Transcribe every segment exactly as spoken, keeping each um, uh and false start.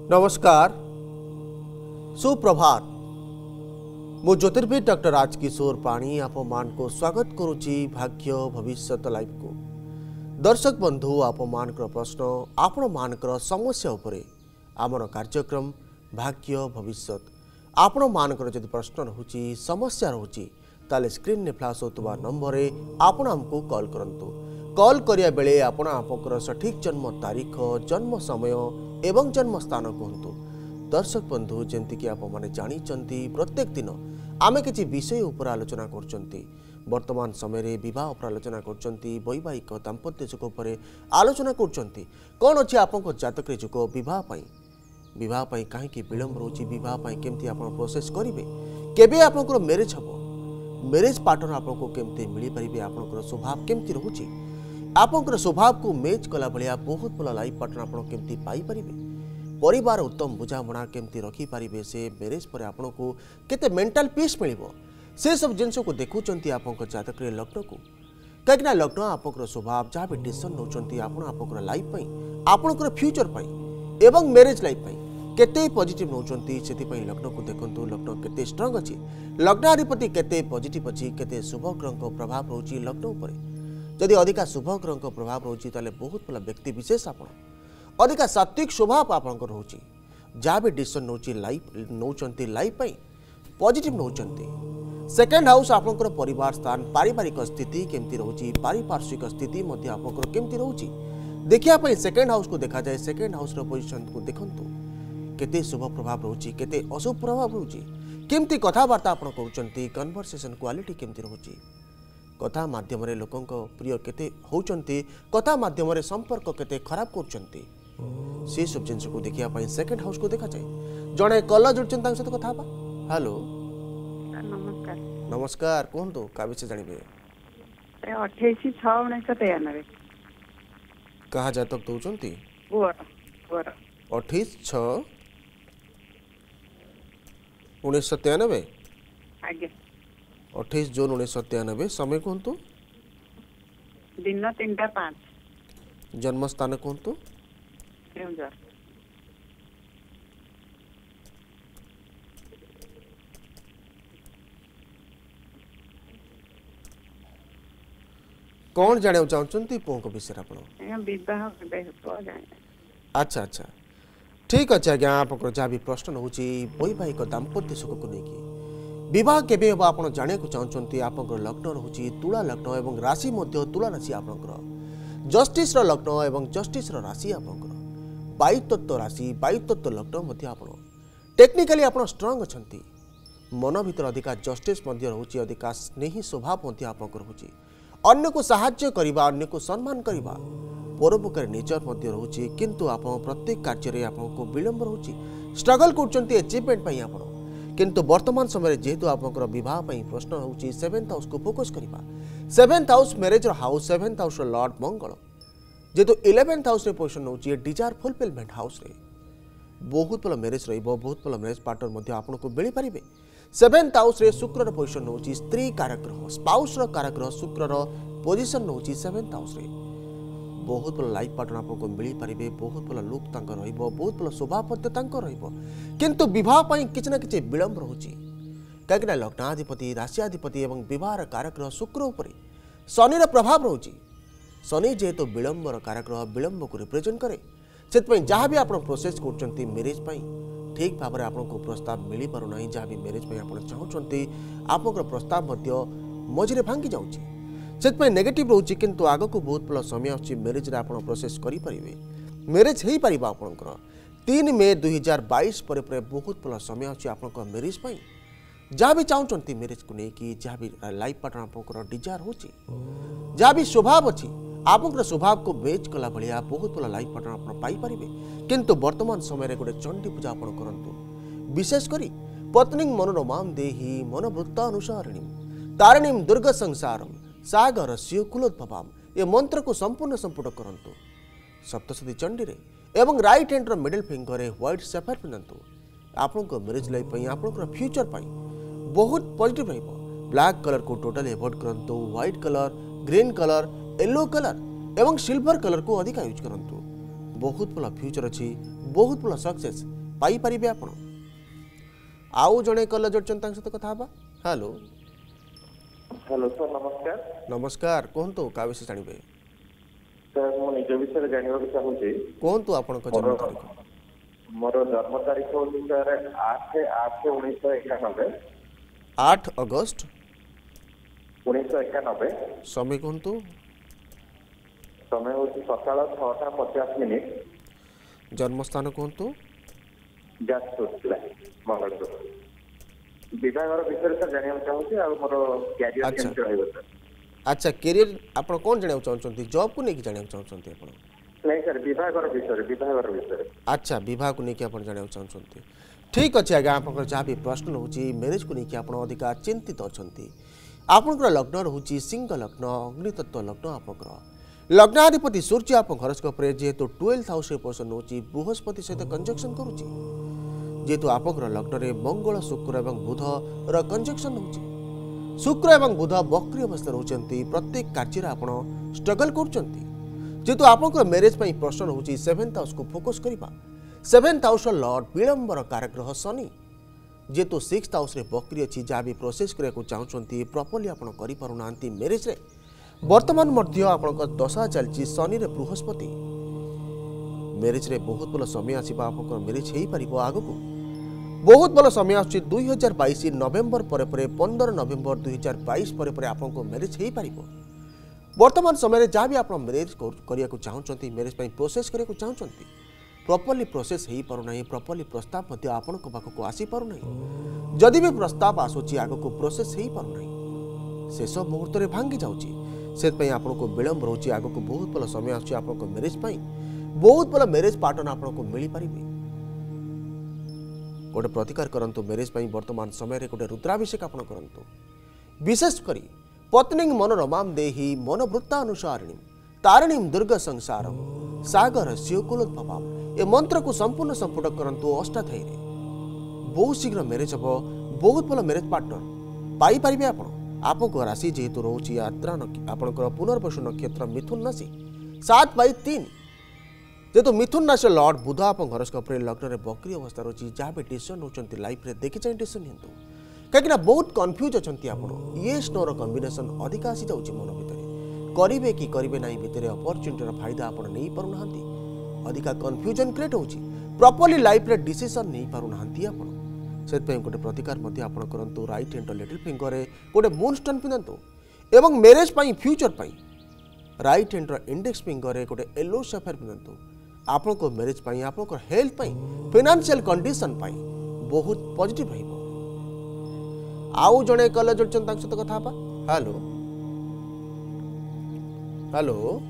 नमस्कार सुप्रभात मु ज्योतिर्विद डॉक्टर राजकिशोर पाणी आप मान को स्वागत करुच्ची भाग्य भविष्यत लाइव को। दर्शक बंधु आप मान प्रश्न आपण मानकर समस्या उपरे आमर कार्यक्रम भाग्य भविष्यत आपण मानकर जदि प्रश्न रहुची समस्या रहुची ताले स्क्रीन ने फ्लैश होतबा नंबर रे आपण हमको कॉल करंतु। कॉल करिया बेले आपण आपकर सठिक जन्म तारीख जन्म समय एवं जन्म स्थान कहतु। दर्शक बंधु जंती कि आप माने जानी चंती प्रत्येक दिन आमे किछि विषय उपर आलोचना करचंती। वर्तमान समय रे विवाह उपर आलोचना करचंती, वैवाहिक दाम्पत्य सुख उपर आलोचना करचंती। कोन अछि आपन जातक रे जुग विवाह पई विवाह पई काहे कि विलंब रोची, विवाह पई केमती आपन प्रोसेस करिवे, केबे आपनकर मैरिज हबो, मैरिज पार्टनर आपनको केमती मिली परिबे, आपनकर स्वभाव केमती रहूची, आपनकर स्वभाव को मैच कला भलिया बहुत भल लाइफ पार्टनर आपन केमती पाई परिबे, परिवार उत्तम बुझामणा केमती रखी पारिबे, से मैरिज पर आपनको केते मेंटल पीस मिलिबो, से सब जिनस को देखुचंती आपनकर जातक रे लग्न को। काकना लग्न आपनकर स्वभाव जहाँ भी डिसीजन नौचंती आपन आपनकर लाइफ पई, आपनकर फ्यूचर पई एवं मैरिज लाइफ पई केते पॉजिटिव नौचंती, सेति पई लग्न को देखंतु। लग्न केते स्ट्रांग अछि, लग्नाधिपति केते पॉजिटिव अछि, केते शुभ ग्रह को प्रभाव रहउची लग्न ऊपर। जदि अधिका शुभ ग्रह को प्रभाव रहउची ताले बहुत भला व्यक्ति विशेष आपण अधिका सात्विक स्वभाव आपनकर रहउची, जहाँ भी डिसीजन नौची लाइफ नौचंती लाइफ पई पॉजिटिव नौचंती। सेकंड हाउस आपनकर परिवार स्थान, पारिवारिक स्थिति केमती रहउची, पारिपार्श्विक स्थिति मध्य आपनकर केमती रहउची देखिया पई सेकंड हाउस को देखा जाए। सेकंड हाउस रो पोजीशन को देखंतु, केते शुभ प्रभाव रहउची, केते अशुभ प्रभाव रहउची, केमती कथावार्ता आपण करूचंती, कन्वर्सेशन क्वालिटी केमती रहउची, कथा माध्यम रे लोकंक प्रिय केते होउचंती, कथा माध्यम रे संपर्क केते खराब करचंती, से सब जिंस को देखिया पई सेकंड हाउस को देखा जाए। जणे कल जुड़चन तांग सहित कथा बा। हेलो नमस्कार। नमस्कार कोहंतु का विषय जानिबे? अट्ठाईस छह उन्नीस सौ तिरानवे कहा जातक दउचंती पुअर पुअर अट्ठाईस छह उन्नीस सौ तिरानवे आगे अट्ठाईस जून उन्नीस सौ तिरानवे। समय कहतु, दिन तीनटा पाँच, जन्म स्थान कहतु, केउंझर। कौन जाने चाहते पुओं को विषय आपण? विवाह केबे हो जाए। अच्छा अच्छा ठीक अच्छे आज्ञा, आप जहाँ भी प्रश्न होची वैवाहिक दाम्पत्य सुख को लेकिन विवाह केबे हम आप जाने को चाहते। आप लग्न रोची तुला लग्न एवं राशि मध्य तुला राशि आपंकर जस्टिस लग्न एवं जस्टिस राशि आपंकर वायुतत्व राशि वायुतत्व लग्न मध्य आप टेक्निकाली आप स्ट्रांग अच्छा, मन भीतर अधिका जस्टिस मध्य रोची, अधिका स्नेही स्वभाव मध्य आपंकर रोची, अन्य को साहाय्य करिबा, अन्य को सम्मान करिबा, परोपकार नेचर मध्य रोची, किंतु आप प्रत्येक कार्य रे आपको विलंब रोची, स्ट्रगल करचंती अचीवमेंट पई आपण। किंतु वर्तमान समय जेहेतु आपनकर विवाह पई प्रश्न होची सेवेंथ हाउस को फोकस करिबा। Seventh house marriage house, seventh house lord Mangal जेहेतु इलेवेंथ हाउस रे पोजीशन होची डिजायर फुलफिलमेंट हाउस रे बहुत भल मैरिज रहिबो, बहुत भल मैरिज पार्टनर मध्य आपनको मिली परिबे। सेवेंथ हाउस रे शुक्र रो पोजीशन होची स्त्री कारक ग्रह, स्पाउस रो कारक ग्रह शुक्र रो पोजीशन होची सेवेंथ हाउस रे बहुत भल लाइफ पार्टनर आपको मिली पारिबे, बहुत भल लुक तांकर रहिबो, बहुत भल स्वभाव पत्य तांकर रहिबो। किंतु विवाह पई किछ ना किछ विलंब रहउची, काकि ना लग्नाधिपति राशियाधिपति एवं विवाह कारक ग्रह शुक्र ऊपर शनि रो प्रभाव रहउची। शनि जेहेतु विलंब रो कारक ग्रह विलंब को रिप्रेजेंट करे, सेत पई जहाँ भी आपण प्रोसेस करचंती मैरिज पई ठीक भाव में आपको प्रस्ताव मिली पारु नाही, जहाँ भी मैरिज पई आपण चाहउचंती आपनकर प्रस्ताव मध्य मझिरे भांगी जाउची, से नेगेटिव रोचे। किंतु आग को बहुत भल समय अच्छी मैरिज रे आपण प्रोसेस करि परिबे, मैरिज हेई परिबा आपनकर तीन मे दुई हजार बाईस पर बहुत भल समय अच्छी आपनकर मैरिज पई, जहाँ भी चाहउचंती मैरिज को लेकिन जहाँ भी लाइफ पार्टनर आपनकर डिजायर होची, जहाँ भी स्वभाव अच्छी आपनकर स्वभाव को मैच कला भलिया बहुत भल लाइफ पार्टनर आपण पाई परिबे। किंतु वर्तमान समय रे गोटे चंडी पूजा आपण करंतु, विशेष करी पत्नी मनोरमाम देहि मनोवृत्तानुसारिणी तारिणीम दुर्ग संसारम सागर स्यो कुलोद्भवाम ये मंत्र को संपूर्ण संपुट करंतु सप्तशती चंडी रे एवं राइट हैंड रो मिडिल फिंगर रे व्हाइट सफर पिनंतु। आपनको मैरिज लाइफ पई आपनको फ्यूचर पई बहुत पॉजिटिव रहइबो। ब्लैक कलर को टोटल अवॉइड करंतु, white colour, green colour, yellow colour एवं सिल्वर कलर को अधिक यूज करंतु। बहुत भल फ्यूचर अच्छी बहुत बड़ा सक्सेस पाई परिबे आपण आउ जणे कल जोडचन तांग सहित कथा हबा हेलो हेलो सर नमस्कार नमस्कार कोहंतु का विषय जानिबे सर मो निज विषय जानिबाक चाहूची कोहंतु आपण को जन्म तारीख मोर जन्म तारीख होची सर आठ आठ उन्नीस सौ इक्यानवे आठ अगस्त उन्नीस सौ इक्यानवे समय कोहंतु समय होची सकाळ छटा पचास मिनिट जन्म स्थान कोहंतु जाजपुर जिला मंगलपुर विभागर विषय सर जानिबाक चाहूची आ मोर कैरियर अच्छा। केमति रहइबो सर अच्छा कैरियर आपण कोन जानिबाक चाहछंती जॉब को नेकी जानिबाक चाहछंती आपण नहीं सर विभागर विषय विभागर विषय अच्छा विवाह को लेकिन आप जाना चाहते ठीक अच्छे आज्ञा आप जहाँ भी प्रश्न होची मैरिज को लेकिन आप अधिका चिंतित अच्छा आपंकर लग्न रोचे सिंह लग्न अग्नितत्व लग्न आपंकर लग्नाधिपति सूर्य आप हरस्कोप जेहेतु ट्वेल्थ हाउस पोजिशन होची बृहस्पति सहित कंजक्शन करुच्ची जेहेतु आपंकर लग्न में मंगल शुक्र और बुध र कंजक्शन होची शुक्र और बुध बक्री अवस्था रोचंती प्रत्येक कार्य आप स्ट्रगल करुचंती जेहेतु आपंकर मैरिज पर प्रश्न होची सेवेन्थ हाउस को फोकस करवा सेवेन्थ हाउस लॉर्ड विलंबर कारग्रह शनि जेहेतु सिक्स हाउस बकरी अच्छी जहाँ भी प्रोसेस करने चाहते प्रॉपर्ली आप करना मैरिज रे वर्तमान मध्य आप दशा चलती शनि रे बृहस्पति मैरिज रे बहुत भल समय आसवा आप मैरिज हो पार आग को बहुत भल समय आस दुई हजार बैश नवेम्बर पर पंद्रह नवेम्बर दुई हजार बैश पर आपको मैरिज हो पार वर्तमान समय जहाँ भी आप मैरिज करने को चाहते मैरिज प्रोसेस करने को चाहते प्रॉपर्ली प्रोसेस हो पारना प्रॉपर्ली प्रस्ताव आपण पाखक आसी पारना जदि भी प्रस्ताव आसूची आग को प्रोसेस हो पारना शेष मुहूर्त में भांगी जाऊँगी आपको विलंब रोचे आग को बहुत भल समय आस मैरिज बहुत भल मैरिज पार्टनर आपको मिल पारे गोटे प्रतिकार करंतु मैरिज वर्तमान समय गोटे रुद्राभिषेक आप करंतु विशेषकर पत्नी मनोरमां देहि मनोवृत्तानुसारिणी तारिणी दुर्ग संसार सागर शिवकुलोद्भवाम ए मंत्र को संपूर्ण संपुट करंतु अष्टाध्यायी बहुत शीघ्र मैरिज हम बहुत भल मैरिज पार्टनर पाई पारिबे आपण आपको राशि जेहेतु रोची यात्रा आपंकर पुनर्वसु नक्षत्र मिथुन राशि सात बै तीन जेहेतु मिथुन राशि लॉर्ड बुध आप हरस्कोप लग्न में बकरी अवस्था रोची जहाँ भी डिसीजन होती लाइफ में देखी चाहिए डिसीजन नियंतु कहीं बहुत कन्फ्यूज अच्छा आप येस नो कम्बिनेसन अधिक आसी जाऊँगी मन भितर करेंगे कि करेंगे ना भितर अपरच्युनिटर फायदा आप नहीं पारना अधिका कन्फ्यूजन क्रिएट होची प्रॉपर्ली लाइफ रे डिसीजन नहीं पारना आप से गोटे प्रतिकार आप करूँ राइट हैंड लिटिल फिंगर रे गोटे मून स्टोन पिंधतु एवं मैरिज फ्यूचर पाई राइट हैंड इंडेक्स फिंगर रे गोटे येलो सफेयर पिंधतु आपको मैरिज आप हेल्थ फाइनेंशियल कंडीशन बहुत पॉजिटिव रहिबो आउ जड़े कल जोड़चन सहित कथा हेलो हेलो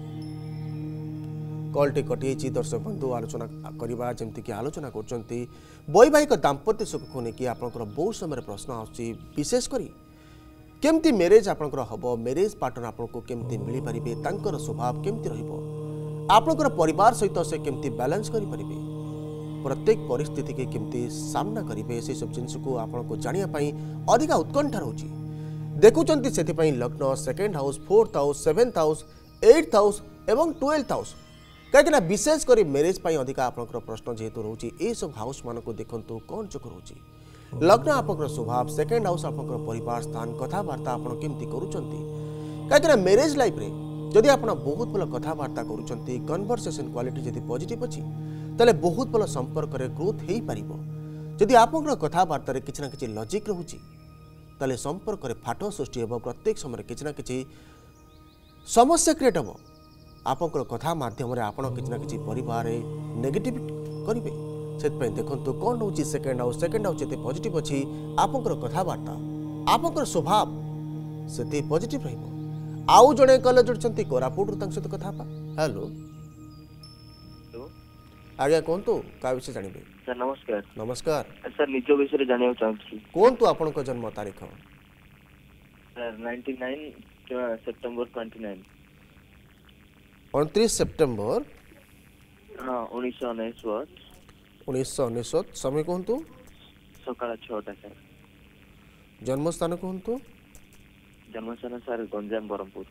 कॉलटी कटी दर्शक बंधु आलोचना करवा जमीक आलोचना कर वैवाहिक दाम्पत्य सुख को लेकिन आप बहुत समय प्रश्न आसूँ विशेषकर केमती मैरिज आपंकर हम मैरिज पार्टनर आपको केमती मिल पारे तांकर स्वभाव केमती आपंकर परिवार सहित से केमती बैलेंस करें प्रत्येक परिस्थिति के केमती सामना करेंगे से सब जिन को आपको जानापी अधिक उत्कंठा रोचे देखुंत से लग्न second house fourth house seventh house eighth house एवं ट्वेल्थ हाउस कहीं विशेषकर मैरिज अधिक आपंकर प्रश्न जेहेतु रोचे ये सब हाउस मान को देखु कौन चोक रोचे लग्न आपंकर स्वभाव सेकेंड हाउस आपंकर परिवार स्थान कथबार्ता आप केमती करुँच कहीं मैरिज लाइफ रे जदि आप बहुत भल कथबार्ता करुँच कन्वर्सेशन क्वालिटी जदि पॉजिटिव अच्छी ताले बहुत भल संपर्क रे ग्रोथ हो पार जदि आप कथबार्ता किसी ना कि लजिक रोचे ताले संपर्क रे फाट सृष्टि हो प्रत्येक समय किसी ना कि समस्या क्रिएट हम आपंकर कथा माध्यम आपण किसी ना कि परिवार नेगेटिव करेंगे से देखो कौन रोचे सेकेंड हाउस सेकेंड हाउस जिते पॉजिटिव अच्छी आपंकर कथबार्ता आपंकर स्वभाव से पॉजिटिव रहिबो आउ जड़े कल जोड़ते कोरापुट सहित कथा हेलो आज्ञा कहतु क्या विषय जानवे सर नमस्कार नमस्कार सर निज विषय जाना चाहूँ कहतु आपण जन्म तारीख sir ninety nine September twenty nine उनतीस सेप्टेम्बर हाँ उन्नीस सौ उन्नीस उन्नीस सौ उन्नीस समय कहतु सकाल छटा सर जन्मस्थान कहतु जन्मस्थान सर गंजाम ब्रह्मपुर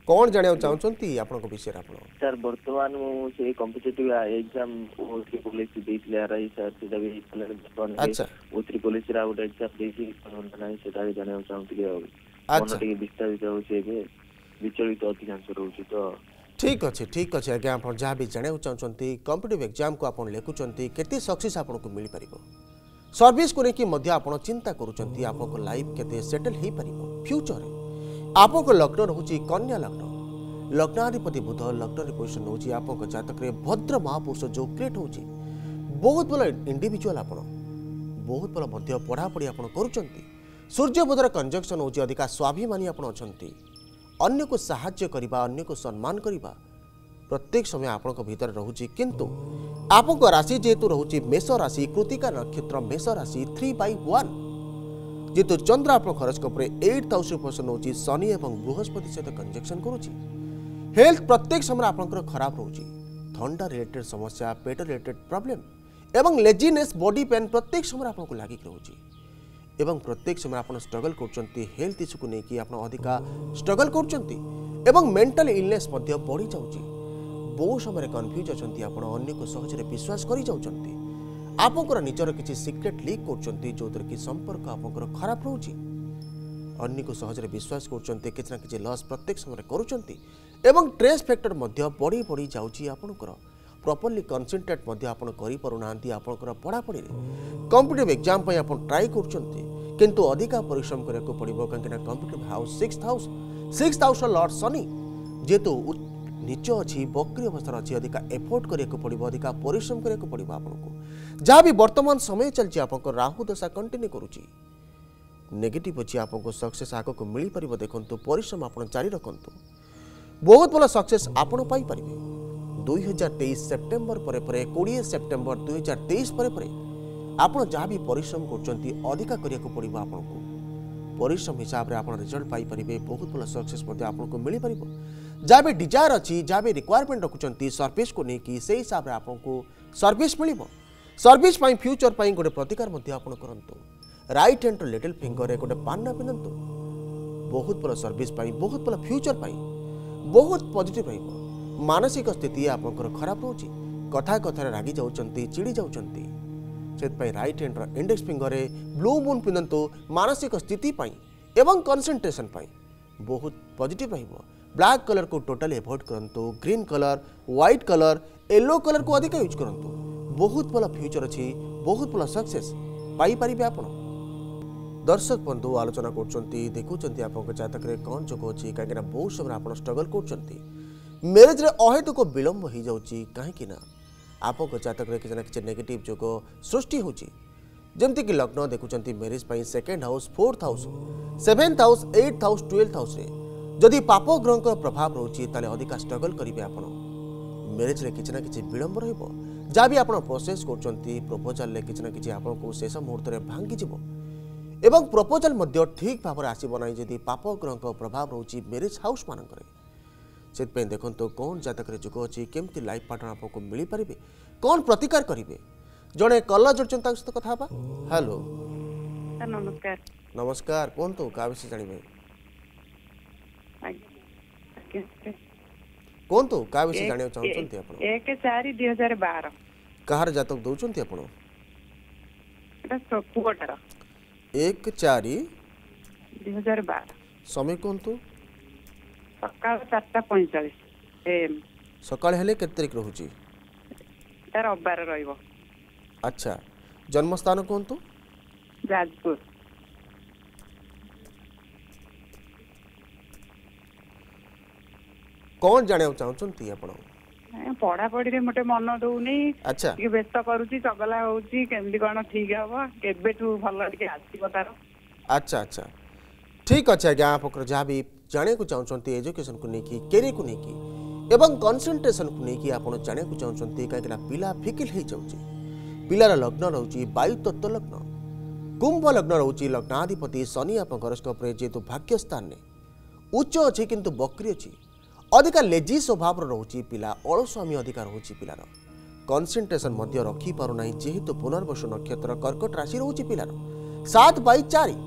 कौन जानिया चाहछंती आपन विषय आपण सर वर्तमान मु से कॉम्पिटिटिव एग्जाम ओ थ्री पुलिस देइले आरई सर सेटा भी प्लान अच्छा ओ थ्री पुलिस रा उड एग्जाम देइछि नै सेटा भी जानिया चाहती हो अच्छा मन विस्तारित होछि एबे विचलित अधिकांश रहउछि तो ठीक अच्छे ठीक अच्छे आज्ञा आप जहाँ भी जाना चाहते कॉम्पिटिटिव एग्जाम को आप लिखुंट केते सक्सेस आपन को मिल पार सर्विस को लेकिन आप चिंता करुँच आप लाइफ केते सेटल हो पार फ्यूचर आप लग्न रोचे कन्या लग्न लग्नाधिपति बुध लग्न पोजिशन रोचे आप जातक भद्र महापुरुष जो क्रिएट हो बहुत भल इंडिविजुअल आप बहुत भल पढ़ापढ़ी आप कर सूर्य बुधर कंजक्शन हो अधिका स्वाभिमानी आप अच्छा अन्य को साहाय्य करबा अन्य को सम्मान करबा प्रत्येक समय आपन को भीतर रहूची किंतु आपन को राशि जेतु रहूची मेष राशि कृतिका नक्षत्र मेष राशि थ्री बाई वन जेतु चंद्र आपन खरच कपरे एट हाउस पोजिशन होची शनि एवं बृहस्पति सहित कंजक्शन करूची हेल्थ प्रत्येक समय आपन खराब रहूची थंडा रिलेटेड समस्या पेट रिलेटेड प्रॉब्लम एवं लेजीनेस बॉडी पेन प्रत्येक समय आपन को लागि रहूची एवं प्रत्येक समय आप स्ट्रगल कर हेल्थ इश्यू को लेकिन आप अधिका स्ट्रगल कर मेंटल इलनेस बढ़ी जाऊँगी बहुत समय कन्फ्यूज अच्छा आप अन्य को सहज विश्वास कर जाऊँगी आपंकर निजर किसी सिक्रेट लीक कर जो कि संपर्क आपंकर खराब रोचे अन्य को सहज विश्वास कर किसी ना कि लॉस प्रत्येक समय करुँच ट्रेस फैक्टर बढ़ी बढ़ी जाऊँगी आपंकर प्रॉपर्ली कन्सेंट्रेट आप आपंकर पढ़ापढ़ी कॉम्पिटिटिव एग्जाम आप ट्राई कर किंतु अधिका परिश्रम करने पड़ो कहीं competitive house six house six house lord Shani जेहेतु नीच अच्छी बक्री अवस्था अच्छी अधिका एफोर्ट करने पड़ो अधिका परिश्रम करने पड़ो आपको जहाँ भी वर्तमान समय चलती आप राहु दशा कंटिन्यू करुच्ची नेगेटिव अच्छी आपको सक्सेस आग को मिल पार देखो परिश्रम आप जारी रखु बहुत भल सक्सेस आपण पाइपर दुई हजार तेईस सेप्टेम्बर पर परे कोड़े सेप्टेम्बर दुई हजार तेईस पर परे आपण जहाँ भी परिश्रम कर अधिका करने पड़ो आपन को परिश्रम हिसाब से आप रिजल्ट पाइपर बहुत भल सक्सेस आपको मिल पार जहाँ भी डिजायर अच्छी जहाँ भी रिक्वायरमेंट रखुंट सर्विस को लेकिन से हिसाब से आपको सर्विस मिल सर्विस फ्यूचर गोटे प्रतिकार करूँ राइट हैंड लिटिल फिंगर गोटे पान्ना पिंधतु बहुत भल सर्विस बहुत भल फ्यूचर बहुत पॉजिटिव रहिबो मानसिक स्थिति आपंकर खराब रोचे कथा कथार रागी जाऊँगी चिड़ी जाऊँगी से right hand index finger blue moon पिंधतु मानसिक स्थिति एवं कंसंट्रेशन बहुत पॉजिटिव रहिबो ब्लैक कलर को टोटली अवॉइड करंतु green colour white colour yellow colour को अधिक यूज करंतु बहुत भल फ्यूचर अच्छी बहुत भल सक्सेस पाई परिबे आपण दर्शक बंधु आलोचना करछंती देखुछंती आपन जातक रे कौन जोग अछि काहेकि बहुत समय आप स्ट्रगल करछंती मैरेज रे अहेतुक विलंब हो जाउची कहीं आप जातक रे किसी ना किसी नेगेटिव जोग सृष्टि होची जमती कि लग्न देखुचंती मैरेज पाई second house fourth house seventh house eight house twelfth house रे जदि पाप ग्रह का प्रभाव रोची ताले अधिका स्ट्रगल करिवे आपण मैरेज रे किसी ना किसी विलंब रहइबो जा भी आपण प्रोसेस करचंती प्रपोजल ले किसी ना किसी आपण को शेष मुहूर्त रे भांगी जिवो एवं प्रपोजल मध्य ठीक भाव आसब ना जदि पाप ग्रह का प्रभाव रोची मैरेज हाउस मानक से देखो तो कौन जातक जुग अच्छी केमती लाइफ पार्टनर आपको मिल पारे कौन प्रतिकार करेंगे जड़े कल जोड़ता सहित कथा हेलो नमस्कार नमस्कार कौन तो क्या विषय जानवे कौन तो क्या विषय जाना चाहते आप एक चार दुई हजार बार कहार जातक दौरान आप पुअटार एक चारि दुई हजार बार समय कौन तो सकाल चारटा पैंतालीस एम सकाळ हेले केते तारिख रहुची तार रविवार रहिबो अच्छा जन्म स्थान कौन तो जाजपुर कौन जाने चाहछंती आपण पढ़ा पढ़ी मोटे मन दौनी अच्छा कि व्यस्त करूची चगला होउची केमदी कोन ठीक हबो केबेठू भल के आसीबो तार अच्छा अच्छा ठीक अच्छे आज्ञा आप जहाँ भी जाने को चाहते एजुकेशन को लेकिन कैरियर को लेकिन एवं कन्सेंट्रेशन को लेकिन आप जाने को चाहते कहीं पिला फिकिल हो जाऊँगी पिलार लग्न रोचे वायु तत्व लग्न कुंभ लग्न रोचे लग्नाधिपति शनि आप हॉरोस्कोप रे जेहेतु भाग्य स्थान ने उच्च अच्छी किंतु बक्री अच्छी अधिका लेजी स्वभाव रोचे पिला अलस्वामी अधिकार रोचे पिलार कन्सेंट्रेशन मध्य रखी पारना जेहेतु पुनर्वसु नक्षत्र कर्कट राशि रोचे पिलार सात बाई चार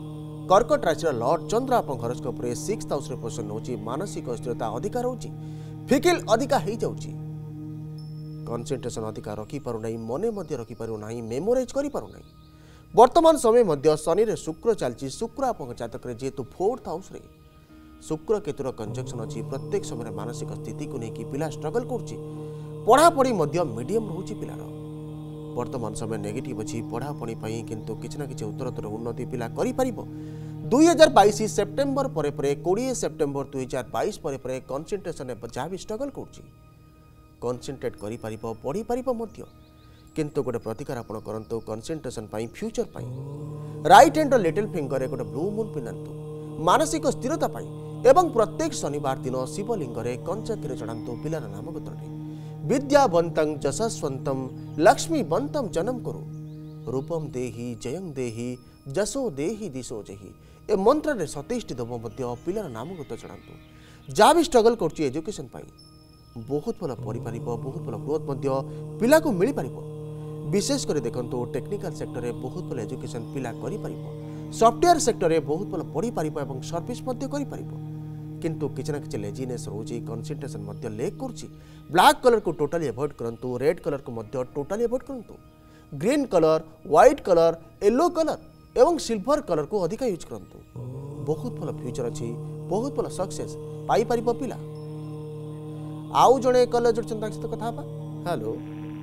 कर्कट राशि लॉर्ड चंद्र आप हॉरोस्कोप रे सिक्स्थ हाउस रे पोजिशन होची मानसिक स्थिरता अधिकार होची फिकिल अधिका हो जाउची कंसंट्रेशन अधिका रखी पारु नाही मने मध्य रखी पारु नाही मेमोराइज करि पारु नाही वर्तमान समय मध्य शनि रे शुक्र चलची शुक्र आप जातक रे जेतु फोर्थ हाउस रे शुक्र केतुर कंजक्शन अछि प्रत्येक समय मानसिक स्थिति को लेकिन पिला स्ट्रगल करछि पढ़ापढ़ी मध्य मीडियम रोचे पिलार वर्तमान समय नेगेटिव अच्छी पढ़ापढ़ी पर किंतु किसी ना कि उत्तरोत्तर उन्नति पिला करि परिबो दुई हजार बैश सेप्टेम्बर पर कोड़े सेप्टेम्बर दुई हजार बैश पर कनसेंट्रेशन जहाँ भी स्ट्रगल कर कनसेंट्रेट करि परिबो पढ़ी परिबो मध्य किंतु गोटे प्रतिकार आपण करंतु कनसेंट्रेशन पाई फ्यूचर पाई राइट हैंड लिटिल फिंगर रे गोटे ब्लू मून पिनांतु मानसिक स्थिरता पाई एवं प्रत्येक शनिवार दिन शिवलिंग रे कंचा क्षीर चढ़ांतु पिलार नाम गोत्रे विद्यावंतं जशस्वंतं लक्ष्मीवंतं जन्म करो रूपम देहि जयं देहि जसो देहि दिशो जहि ए मंत्र रे सतेइश देव मध्य पिलार नाम गोत चढ़ांतु जहाँ भी स्ट्रगल कर एजुकेशन पाई बहुत भल पढ़ी पार बहुत भल ग्रोथ मध्य पिला को मिल पार विशेषकर देखो टेक्निकल सेक्टर में बहुत भल एजुकेशन पिला करि परिबो सॉफ्टवेयर सेक्टर में बहुत भल पढ़ी पारिबो एवं सर्विस मध्य करि परिबो किंतु किसी ना कि लेजीनेस रोची कनसेंट्रेशन मध्य लेक करछि ब्लैक कलर को टोटली अवॉइड करंतु रेड कलर को मध्य टोटली अवॉइड करंतु green colour white colour yellow colour एवं सिल्वर कलर को अधिक यूज करंतु बहुत भल फ्यूचर अछि बहुत भल सक्सेस पाई परिबो पिला आउ जणे कल जोडछन ताक सहित कथा बा हेलो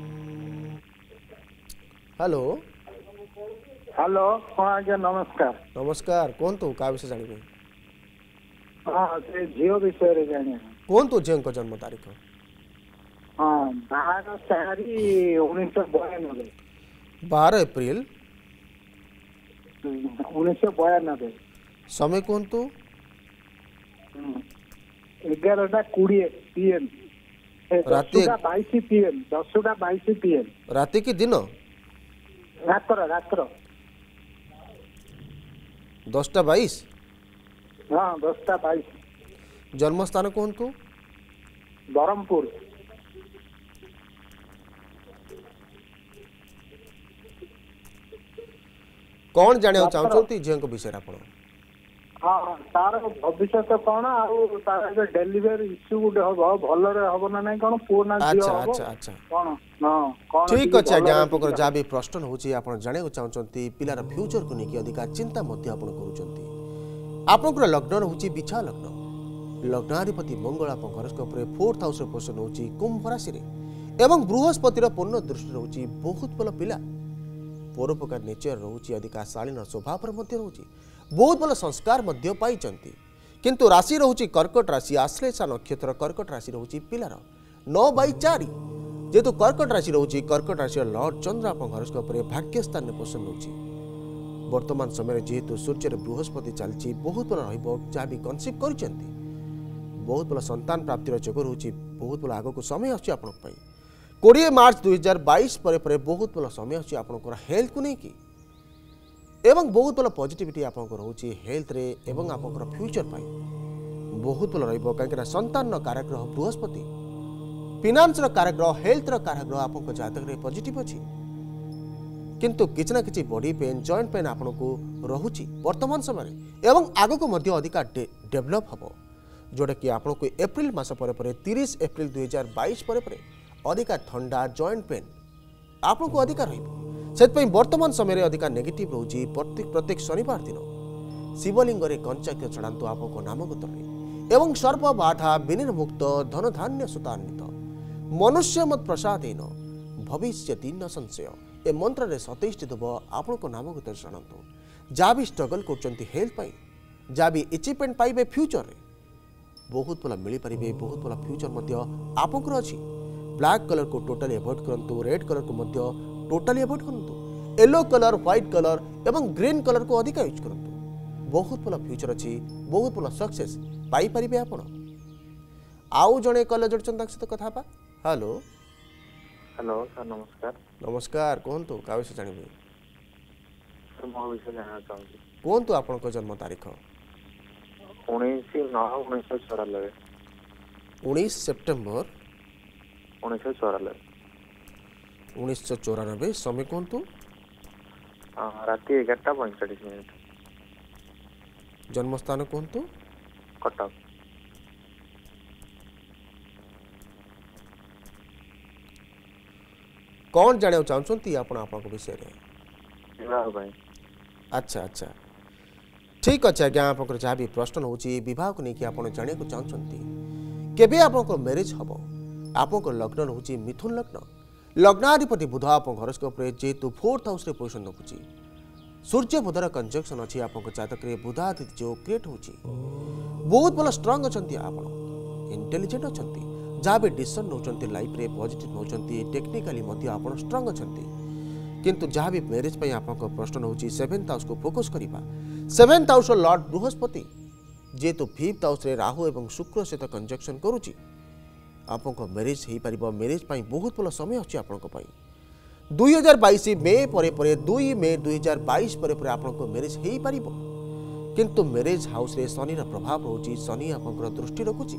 हेलो हेलो हाँ आज्ञा नमस्कार नमस्कार कोंतु का विषय जानिबे हाँ से झील विषय रे जाने कोंतु झील को जन्म तारीख हाँ बारह चारि उन्नीस सौ बयानबे बारह अप्रैल उन्नीस सौ बयानबे समय कोंतु एगारटा कोड़े पीएम राति बाईस पीएम दसटा बाईस पीएम राति की दिन रात्र रात्र दसटा बाईस हाँ दसटा बाईस जन्म स्थान कहतु बरहमपुर कौन जाने चाहते झील विषय आप हाँ तार भविष्य कौन आउ तार डेलीवरी इश्यू गोटे हम भलरे हम ना नहीं कौन पुओ ना झियो अच्छा हबो अच्छा अच्छा कौन हाँ कौन ठीक अच्छे आज्ञा आप जहाँ भी प्रश्न होची आप जाने चाहते पिलार फ्यूचर को लेकिन अधिका चिंता मध्य आप करुँच आपंकर लग्न रोचे बिछा लग्न लग्नाधिपति मंगल आप हॉरोस्कोप रे फोर्थ हाउस पोजिशन होची कुंभ राशि रे एवं बृहस्पतिर पूर्ण दृष्टि रोची बहुत भल पिला परोपकार नेचर रोची अधिका शालीन स्वभाव मध्य रोची बहुत भल संस्कार मध्य पाइचंती किंतु राशि रोची कर्कट राशि आश्लेषा नक्षत्र कर्कट राशि रोची पिलार नौ बै चारि जेहेतु कर्कट राशि रोची कर्कट राशि लॉर्ड चंद्र आप हॉरोस्कोप रे भाग्य स्थान में पोषण होची वर्तमान समय जेहेतु सूर्य बृहस्पति चलती बहुत भल रहिबो जहाँ भी कनसिप्ट करिसेंती बहुत भल संतान प्राप्तिर जोग रोची बहुत भल आगो को समय आछी आपन पई कोड़े मार्च दुई हजार बैश पर पर बहुत भल समय आछी आपनकर हेल्थ को लेकिन एवं बहुत भल पॉजिटिविटी आपनकर रोची हेल्थ रे एवं आपनकर फ्यूचर पाई बहुत भल रहिबो काहेकि संतान कारक ग्रह बृहस्पति फाइनेंस रो कारक ग्रह हेल्थ रो कारक ग्रह आपनकर जातक रे पॉजिटिव अछि किंतु किसी ना कि बॉडी पेन जॉइंट पेन आपन को रहुची वर्तमान समय एवं आग को मध्य अधिका डेभलप हम जोटा कि आपन को एप्रिल मास पर पर तीस अप्रैल दुई हजार बैश पर पर अधिका ठंडा जॉइंट पेन आपन को अधिका रही वर्तमान समय अधिका नेगेटिव रोची प्रत्येक प्रत्येक शनिवार दिन शिवलिंग रे कंचा क्षीर चढ़ातु आप नाम गोत्र एवं सर्प बाधा विनिर्मुक्त धन धान्य सुतान्वित मनुष्य मत प्रसादेन भविष्यति न संशय ए मंत्र रे सतेइश देव आपण को नाम गोत्र जनातु जहाँ भी स्ट्रगल कर हेल्थ पाई जहाँ भी अचिवमेंट पाइबे फ्यूचर रे बहुत भल मिल पारे बहुत भल फ्यूचर मध्य आपंकर अच्छी ब्लैक कलर को टोटली अवॉइड करंतु रेड कलर को मध्य टोटली अवॉइड करंतु येलो कलर व्हाइट कलर एवं ग्रीन कलर को अधिक यूज करंतु बहुत भल फ्यूचर अच्छी बहुत भल सक्सेस पाई परिबे आपण आउ जणे कल जोडछन ताक सहित कथा बा हेलो हेलो सर नमस्कार नमस्कार कहतु का विषय जानिबे सर मो विषय जानना चाहूँगी कहतु आपन जन्म तारीख उन्नीस नौ उन्नीस सौ चौरानबे उन्नीस सेप्टेम्बर उन्नीस सौ चौरानबे उन्नीस सौ चौरानबे समय कहतु राति एगारटा पैंतालीस मिनट जन्मस्थान कहतु कटक कौन जाना चाहते आप विषय विवाह भाई अच्छा अच्छा ठीक अच्छे आज्ञा आप जहाँ भी प्रश्न हो बह को लेकिन आप जाना चाहते केबे आप मैरिज हम आप लग्न रोचे मिथुन लग्न लग्नाधिपति बुध आप हरोस्कोप जेहेतु फोर्थ हाउस पोजिशन रखुच्छी सूर्य बुधर कंजक्शन अच्छी आप जातक बुधादित्य जो क्रिएट हो बहुत भल स्ट्रंग अच्छा आप इंटेलिजेंट अच्छा जहाँ भी डिसीजन नौकरी लाइफ रे पॉजिटिव नौकरी टेक्निकाली आप स्ट्रंग अच्छा किंतु जहाँ भी मैरिज पे आप प्रश्न हो सेवेन्थ हाउस को फोकस करवा सेवेन्थ हाउस लॉर्ड बृहस्पति जेहेतु फिफ्थ हाउस रे राहु एवं शुक्र सहित कंजक्शन करुच्ची आपको मैरिज हो पार मैरिज पर बहुत भल समय अच्छी आपंपाई दुई हजार बैश मे पर दुई मे दुई हजार बैश पर आपको मैरिज हो पार किंतु मैरिज हाउस रे शनि प्रभाव रोचे शनि आप दृष्टि रखुच्छी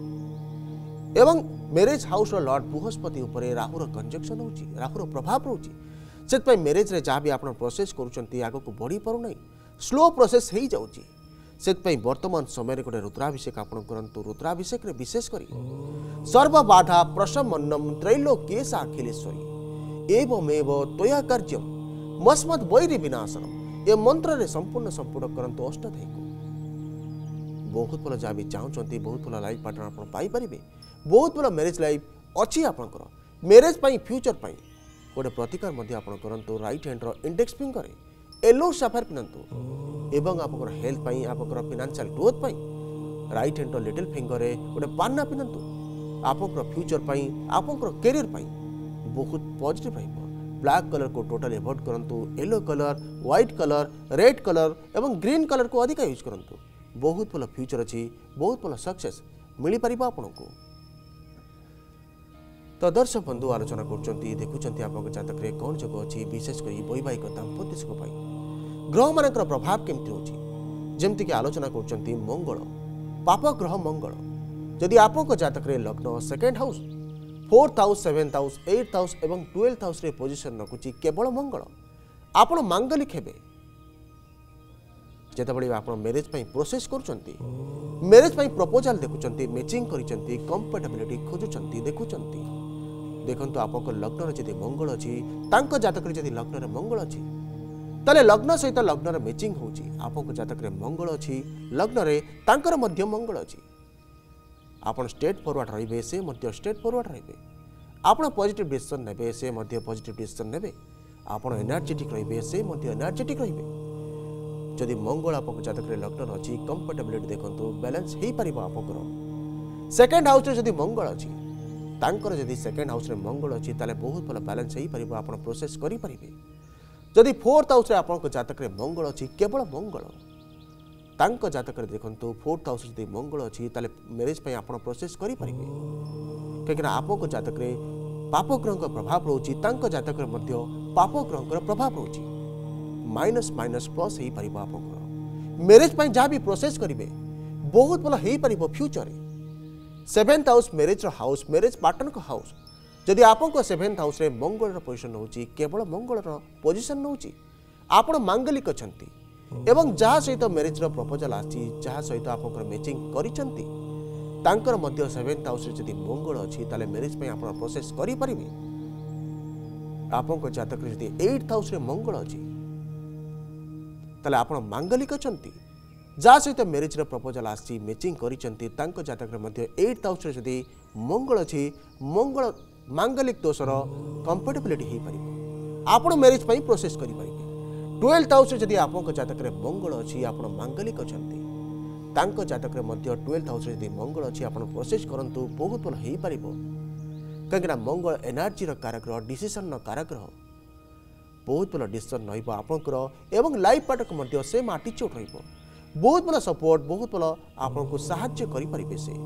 एवं मैरिज हाउस लॉर्ड बृहस्पति उपर राहुर कंजक्शन हो राहुर प्रभाव रोचे से मैरिज रे जहाँ भी आप प्रोसेस करुँच आग को बढ़ी पारना स्लो प्रोसेस हो जाऊँगी से वर्तमान समय गोटे रुद्राभिषेक आप करूँ रुद्राभिषेक विशेष कर सर्वबाधा प्रशमन्नम त्रैलोक्येशाखिलेश्वरी एवमेव त्वया कार्यम मस्मद वैरी विनाशनम ये मंत्र रे संपूर्ण संपूर्ण करंतु अष्टाध्यायी को बहुत भल जहाँ भी चाहते बहुत भल लाइफ पार्टनर आप पाइपर बहुत भल मैरिज लाइफ अच्छी आपंकर मैरिज फ्यूचर पाई गोटे प्रतिकार करूँ right hand index finger yellow sapphire पिंधु एवं आप हेल्थ आप financial growth right hand little finger गोटे पान्ना पिंधु आप फ्यूचर आप कैरियर बहुत पॉजिटिव रहिबो ब्लैक कलर को टोटल एवॉइड करंतु yellow colour white colour red colour एवं ग्रीन कलर को अधिक यूज करंतु बहुत भल फ्यूचर अच्छी बहुत भल सक्सेस मिल पार आपको तो दर्शक बंधु आलोचना कर देखुं आप जातक कौन जोग अच्छी विशेषकर वैवाहिक दाम्पत्य सुख ग्रह मान प्रभाव केमती रोचे जमती आलोचना कर मंगल पाप ग्रह मंगल जदि आप जातक लग्न second house fourth house seventh house eighth house एवं ट्वेल्थ हाउस रे पोजिशन रखुच्छी केवल मंगल आपण मांगलिक हेबे जेतबळे आपण मैरिज पई प्रोसेस करूचंती मैरिज पई प्रपोजल देखुचंती मैचिंग करिचंती कंपैटिबिलिटी खोजुचंती देखुचंती देखंतु आपको लग्न जदि मंगल अछि तांको जातक जदि लग्न रे मंगल अछि तले लग्न सहित लग्न रे मैचिंग होउची आपको जातक रे मंगल अछि लग्न रे तांकर मध्य मंगल अछि आपण स्टेट फॉरवर्ड रहिबे से मध्य स्टेट फॉरवर्ड रहिबे आपण पॉजिटिव डिसीजन नेबे से मध्य पॉजिटिव डिसीजन नेबे आपण एनर्जेटिक रहिबे से मध्य एनर्जेटिक रहिबे जदि मंगल आपको जातक रे लग्न अछि कंपैटिबिलिटी देखंतु बैलेंस हेई परिबो आपकर सेकंड हाउस रे जदि मंगल अछि तांकर जदि सेकंड हाउस रे मंगल अछि ताले बहुत भल बैलेंस हेई परिबो आपण प्रोसेस करि परिबे जदि फोर्थ हाउस रे आपको जातक रे मंगल अछि केवल मंगल तांको जातक देखंतु फोर्थ हाउस जदि मंगल अछि ताले मैरिज पई आपण प्रोसेस करि परिबे कहिना आपको जातक रे पाप ग्रह प्रभाव रोची तांको जातक रे मध्य पाप ग्रह प्रभाव रोची माइनस माइनस प्लस हेई परिबो आपको मैरिज पई जा भी प्रोसेस करिवे बहुत भल हेई परिबो फ्यूचर सेवेन्थ हाउस मैरिज रो हाउस मैरिज पार्टनर को हाउस जदि आपको सेवेन्थ हाउस रे मंगल रो पोजीशन होची केवल मंगल रो पोजीशन होची आपण मांगलिक अछंती एवं जहाँ सहित मैरिज रो प्रपोजल आछि जहाँ सहित आप मैचिंग करिसंती तांकर मध्य सेवेन्थ हाउस रे जदि मंगल अछि ताले मैरिज पे आपण प्रोसेस करि परिबे आपन जातक रे जदि एट्थ हाउस रे मंगल अछि ताले आपण मांगलिक अछंती जहाँ सहित मैरिज रो प्रपोजल आछि मैचिंग करिसंती तांकर जातक रे मध्य एट्थ हाउस रे जदि मंगल अछि मंगल मांगलिक दोषर कंपैटिबिलिटी हेई परिबो आपण मैरिज पे प्रोसेस करि परिबे ट्वेल्थ हाउस जदि आपको जातक रे मंगल अच्छी आप मांगलिक अछंती तांको जातक रे मध्य ट्वेल्थ हाउस जदि मंगल अच्छी आप प्रोसेस करंतु बहुत भल हेई परिबो कहिना मंगल एनर्जी रो कारग्रह डिसीजन रो कारग्रह बहुत भल डिसीजन रहिबो आपनकर एवं लाइफ पार्टनर को मध्य सेम एटीट्यूड रहिबो बहुत भल सपोर्ट बहुत भल आपनको सहायता करि परिबे से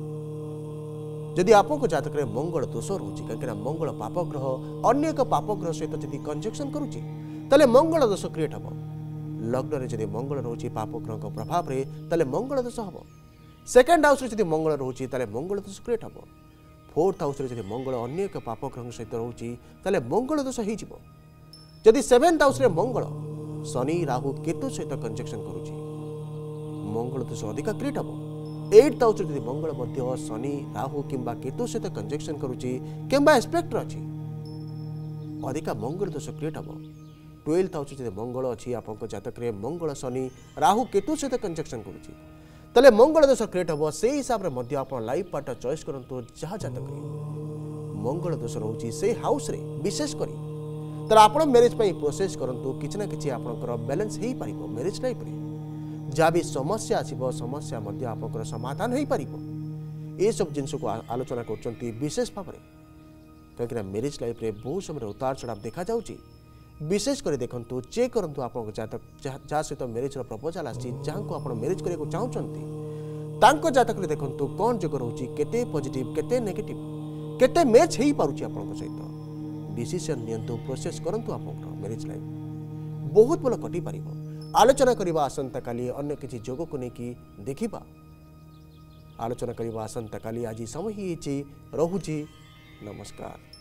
जदि आपको जातक रे मंगल दोष रहउची कहिना मंगल पाप ग्रह अन्य एक पाप ग्रह सहित जदि कंजक्शन करूची तले मंगल दोष क्रिएट हम लग्न रे जदि मंगल रोची पाप ग्रह को प्रभाव रे तले मंगल दोष हम सेकंड हाउस रे जदि मंगल रोची तले मंगल दोष क्रिएट हम फोर्थ हाउस रे जदि मंगल अन्य एक पाप ग्रह सहित रोची तले मंगल दोष हेई जिवो जदि सेवेन्थ हाउस रे मंगल शनि राहु केतु सहित कंजक्शन करूची मंगल दोष अधिक क्रिएट हम एट हाउस यदि मंगल मध्य शनि राहु किंबा केतु सहित कंजक्शन करुच्ची किंबा एस्पेक्ट अच्छी अधिका मंगल दोष क्रिएट हम ट्वेल्थ हाउस यदि मंगल अच्छी आप जातक मंगल शनि राहु केतु सहित कंजक्शन करुच्ची तेल मंगल दोष क्रिएट हम से हिसाब से आप लाइफ पार्टनर चॉइस करूँ जहाँ जातक मंगल दोष रोचे से हाउस रे विशेषकर तर आप मैरिज प्रोसेस करूँ कि ना कि आपंकर बैलेंस हो पार मैरिज लाइफ रे जहाँ भी समस्या आसो समस्या आप समाधान हो पार ये सब जिन को आलोचना कर विशेष भाव में कहीं मैरिज लाइफ रे बहुत समय उतार चढ़ाव देखा जाऊँगी विशेषकर देखु चेक करूँ आप जातक जहाँ सहित मैरिज प्रपोजाल आसी जहाँ को आप मैरिज करने चाहते जातक देखु कौन जोग रोचे केते पॉजिटिव केते नेगेटिव केते मैच हो पारुछि आपन सहित डिसीजन नियंतु प्रोसेस करंतु आपन मैरिज लाइफ बहुत भल कटि पारिबो आलोचना करबा आसंता काली अन्य किछि जोग को नेकी देखिबा आलोचना करबा आसंता काली आज समय ही रहुछि नमस्कार।